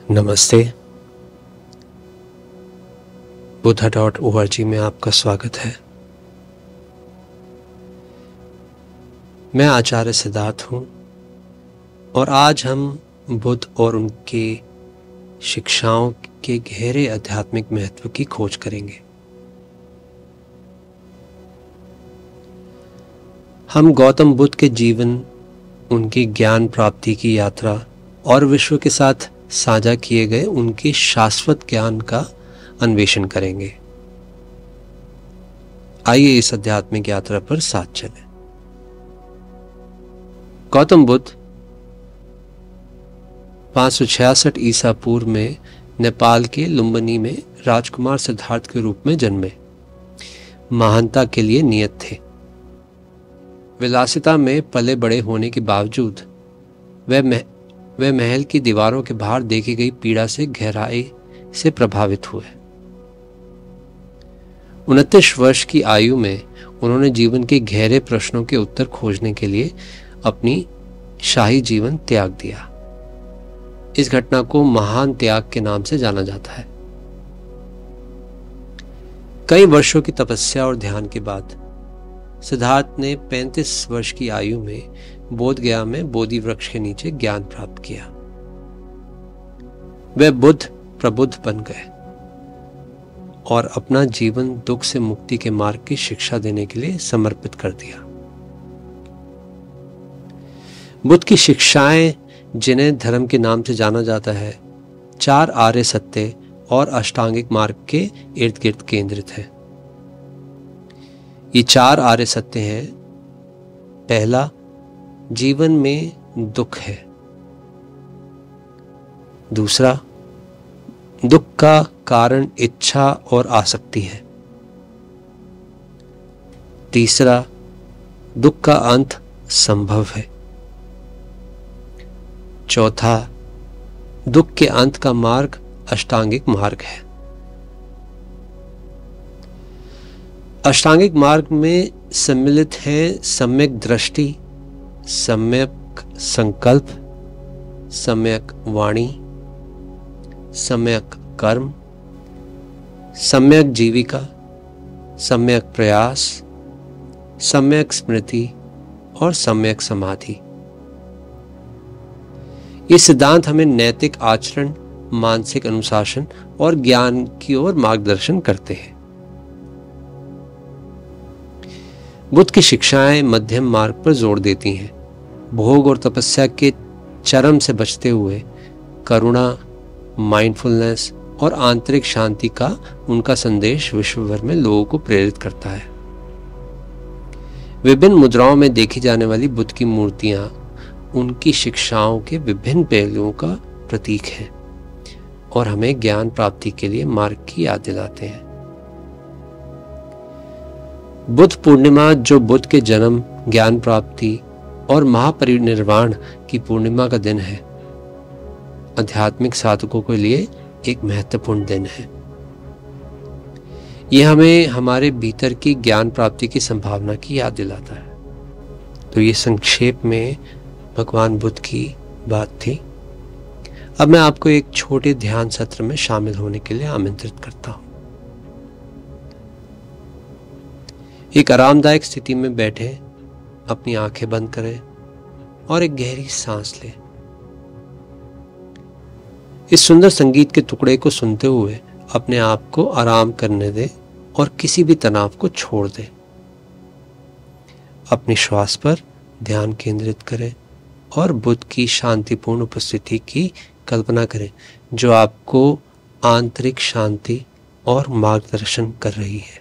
नमस्ते। buddha.org में आपका स्वागत है। मैं आचार्य सिद्धार्थ हूँ और आज हम बुद्ध और उनके शिक्षाओं के गहरे आध्यात्मिक महत्व की खोज करेंगे। हम गौतम बुद्ध के जीवन, उनकी ज्ञान प्राप्ति की यात्रा और विश्व के साथ साझा किए गए उनके शाश्वत ज्ञान का अन्वेषण करेंगे। आइए इस आध्यात्मिक यात्रा पर साथ चलें। गौतम बुद्ध 566 ईसा पूर्व में नेपाल के लुम्बिनी में राजकुमार सिद्धार्थ के रूप में जन्मे। महानता के लिए नियत थे। विलासिता में पले बड़े होने के बावजूद वे महल की दीवारों के बाहर देखी गई पीड़ा से गहराई से प्रभावित हुए। 29 वर्ष की आयु में उन्होंने जीवन के गहरे प्रश्नों के उत्तर खोजने के लिए अपनी शाही जीवन त्याग दिया। इस घटना को महान त्याग के नाम से जाना जाता है। कई वर्षों की तपस्या और ध्यान के बाद सिद्धार्थ ने 35 वर्ष की आयु में बोध गया में बोधि वृक्ष के नीचे ज्ञान प्राप्त किया। वे बुद्ध प्रबुद्ध बन गए और अपना जीवन दुख से मुक्ति के मार्ग की शिक्षा देने के लिए समर्पित कर दिया। बुद्ध की शिक्षाएं, जिन्हें धर्म के नाम से जाना जाता है, 4 आर्य सत्य और अष्टांगिक मार्ग के इर्द गिर्द केंद्रित है। ये 4 आर्य सत्य हैं। पहला, जीवन में दुख है। दूसरा, दुख का कारण इच्छा और आसक्ति है। तीसरा, दुख का अंत संभव है। चौथा, दुख के अंत का मार्ग अष्टांगिक मार्ग है। अष्टांगिक मार्ग में सम्मिलित है सम्यक दृष्टि, सम्यक संकल्प, सम्यक वाणी, सम्यक कर्म, सम्यक जीविका, सम्यक प्रयास, सम्यक स्मृति और सम्यक समाधि। ये सिद्धांत हमें नैतिक आचरण, मानसिक अनुशासन और ज्ञान की ओर मार्गदर्शन करते हैं। बुद्ध की शिक्षाएं मध्यम मार्ग पर जोर देती हैं। भोग और तपस्या के चरम से बचते हुए करुणा, माइंडफुलनेस और आंतरिक शांति का उनका संदेश विश्व भर में लोगों को प्रेरित करता है। विभिन्न मुद्राओं में देखी जाने वाली बुद्ध की मूर्तियां उनकी शिक्षाओं के विभिन्न पहलुओं का प्रतीक हैं और हमें ज्ञान प्राप्ति के लिए मार्ग की याद दिलाते हैं। बुद्ध पूर्णिमा, जो बुद्ध के जन्म, ज्ञान प्राप्ति और महापरिनिर्वाण की पूर्णिमा का दिन है, आध्यात्मिक साधकों के लिए एक महत्वपूर्ण दिन है। यह हमें हमारे भीतर की ज्ञान प्राप्ति की संभावना की याद दिलाता है। तो ये संक्षेप में भगवान बुद्ध की बात थी। अब मैं आपको एक छोटे ध्यान सत्र में शामिल होने के लिए आमंत्रित करता हूं। एक आरामदायक स्थिति में बैठे, अपनी आंखें बंद करें और एक गहरी सांस लें। इस सुंदर संगीत के टुकड़े को सुनते हुए अपने आप को आराम करने दें और किसी भी तनाव को छोड़ दें। अपनी श्वास पर ध्यान केंद्रित करें और बुद्ध की शांतिपूर्ण उपस्थिति की कल्पना करें, जो आपको आंतरिक शांति और मार्गदर्शन कर रही है।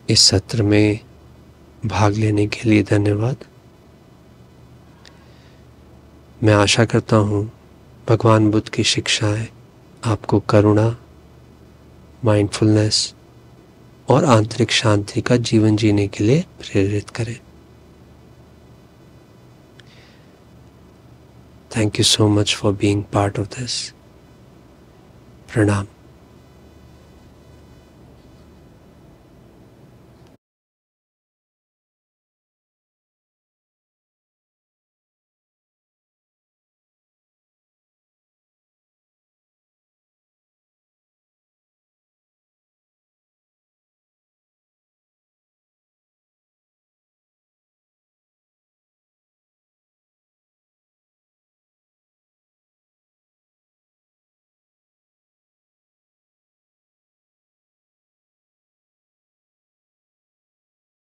इस सत्र में भाग लेने के लिए धन्यवाद। मैं आशा करता हूँ भगवान बुद्ध की शिक्षाएं आपको करुणा, माइंडफुलनेस और आंतरिक शांति का जीवन जीने के लिए प्रेरित करें। Thank you so much for being part of this. प्रणाम।